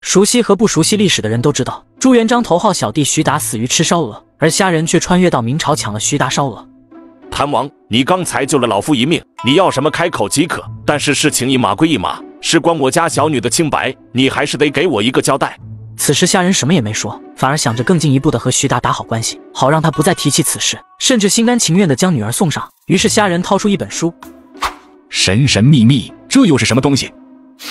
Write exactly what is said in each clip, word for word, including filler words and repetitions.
熟悉和不熟悉历史的人都知道，朱元璋头号小弟徐达死于吃烧鹅，而虾仁却穿越到明朝抢了徐达烧鹅。 谭王，你刚才救了老夫一命，你要什么开口即可。但是事情一码归一码，事关我家小女的清白，你还是得给我一个交代。 此时虾仁什么也没说，反而想着更进一步的和徐达打好关系，好让他不再提起此事，甚至心甘情愿的将女儿送上。于是虾仁掏出一本书， 神神秘秘，这又是什么东西？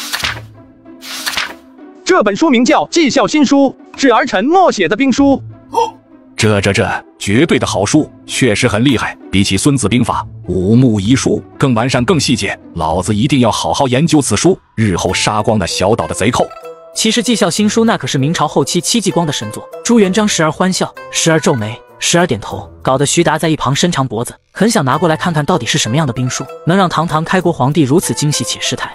这本书名叫《绩效新书》，是儿臣默写的兵书。 这这这，绝对的好书，确实很厉害。比起《孙子兵法》，五木遗书更完善、更细节。老子一定要好好研究此书，日后杀光那小岛的贼寇。 其实《绩效新书》那可是明朝后期戚继光的神作。朱元璋时而欢笑，时而皱眉，时而点头，搞得徐达在一旁伸长脖子，很想拿过来看看到底是什么样的兵书，能让堂堂开国皇帝如此惊喜且失态。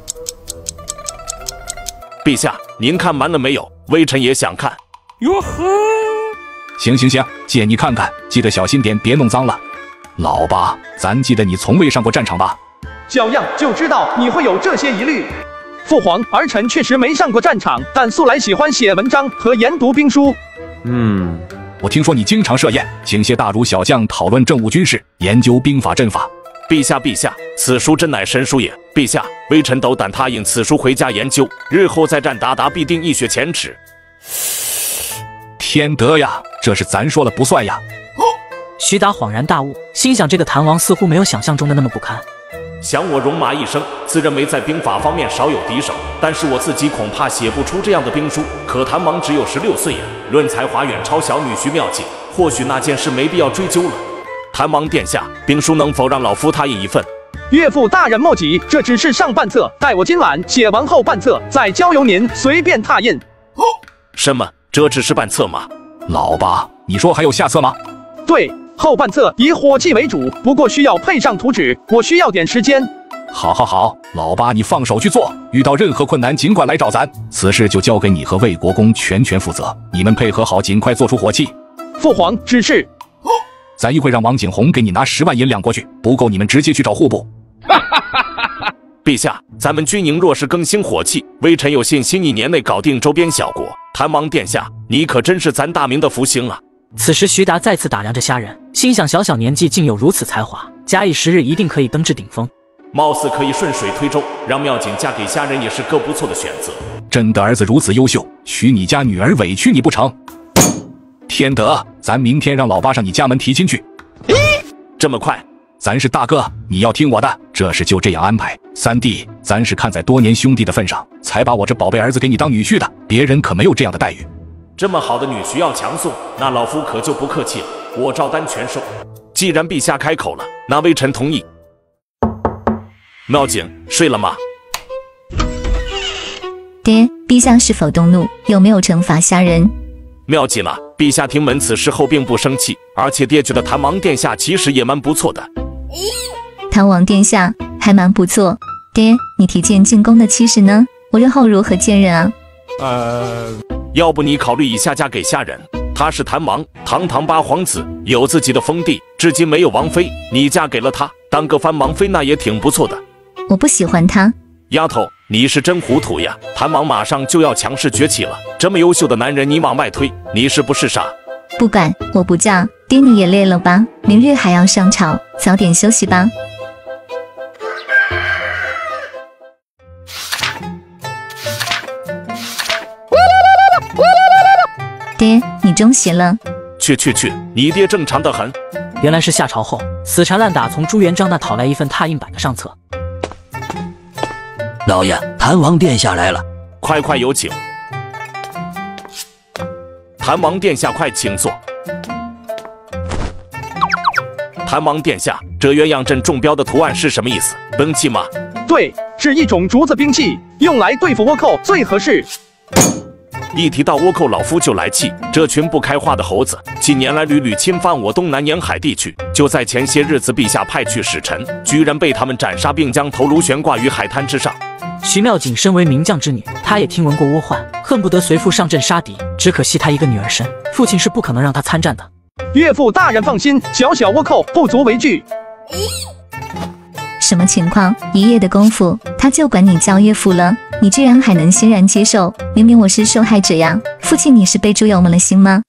陛下，您看完了没有？微臣也想看。 哟呵， 行行行，借你看看，记得小心点，别弄脏了。老八，咱记得你从未上过战场吧？ 小样就知道你会有这些疑虑。父皇，儿臣确实没上过战场，但素来喜欢写文章和研读兵书。 嗯，我听说你经常设宴，请些大儒小将讨论政务军事，研究兵法阵法。 陛下陛下，此书真乃神书也。陛下，微臣斗胆他引此书回家研究，日后再战鞑靼必定一雪前耻。 天德呀，这是咱说了不算呀！ 徐达恍然大悟，心想这个谭王似乎没有想象中的那么不堪。 想我戎马一生，自认为在兵法方面少有敌手，但是我自己恐怕写不出这样的兵书。可谭王只有十六岁呀，论才华远超小女婿妙计，或许那件事没必要追究了。谭王殿下，兵书能否让老夫拓印一份？ 岳父大人莫急，这只是上半册，待我今晚写完后半册，再交由您随便拓印。 什么？这只是半册吗？ 老八，你说还有下册吗？ 对，后半册以火器为主，不过需要配上图纸，我需要点时间。 好，好，好，老八，你放手去做，遇到任何困难尽管来找咱，此事就交给你和魏国公全权负责，你们配合好，尽快做出火器。 父皇指示。 咱一会让王景洪给你拿十万银两过去，不够你们直接去找户部。 陛下，咱们军营若是更新火器，微臣有信心一年内搞定周边小国。谭王殿下，你可真是咱大明的福星啊！ 此时徐达再次打量着虾仁，心想小小年纪竟有如此才华，假以时日一定可以登至顶峰。 貌似可以顺水推舟，让妙景嫁给虾仁也是个不错的选择。 朕的儿子如此优秀，娶你家女儿委屈你不成？天德，咱明天让老八上你家门提亲去。 这么快？ 咱是大哥，你要听我的，这事就这样安排。三弟，咱是看在多年兄弟的份上，才把我这宝贝儿子给你当女婿的，别人可没有这样的待遇。 这么好的女婿要强送，那老夫可就不客气了，我照单全收。既然陛下开口了，那微臣同意。妙景，睡了吗？ 爹，陛下是否动怒？有没有惩罚虾仁？ 妙极了，陛下听闻此事后并不生气，而且爹觉得谭王殿下其实也蛮不错的。 谭王殿下还蛮不错，爹，你提前进宫的妻室呢？我日后如何见人啊？ 呃，要不你考虑一下嫁给虾仁，他是谭王，堂堂八皇子，有自己的封地，至今没有王妃，你嫁给了他，当个番王妃那也挺不错的。 我不喜欢他。 丫头，你是真糊涂呀！谭王马上就要强势崛起了，这么优秀的男人你往外推，你是不是傻？ 不管，我不嫁。爹你也累了吧？明日还要上朝，早点休息吧。爹，你中邪了。 去去去，你爹正常的很。 原来是下朝后死缠烂打从朱元璋那讨来一份拓印版的上册。 老爷，谭王殿下来了， 快快有请。谭王殿下，快请坐。谭王殿下，这鸳鸯阵中标的图案是什么意思？兵器吗？ 对，是一种竹子兵器，用来对付倭寇最合适。 一提到倭寇，老夫就来气。这群不开化的猴子，近年来屡屡侵犯我东南沿海地区。就在前些日子，陛下派去使臣，居然被他们斩杀，并将头颅悬挂于海滩之上。 徐妙景身为名将之女，她也听闻过倭患，恨不得随父上阵杀敌。只可惜她一个女儿身，父亲是不可能让她参战的。 岳父大人放心，小小倭寇不足为惧。 什么情况？一夜的功夫，他就管你叫岳父了，你居然还能欣然接受？明明我是受害者呀！父亲，你是被猪油蒙了心吗？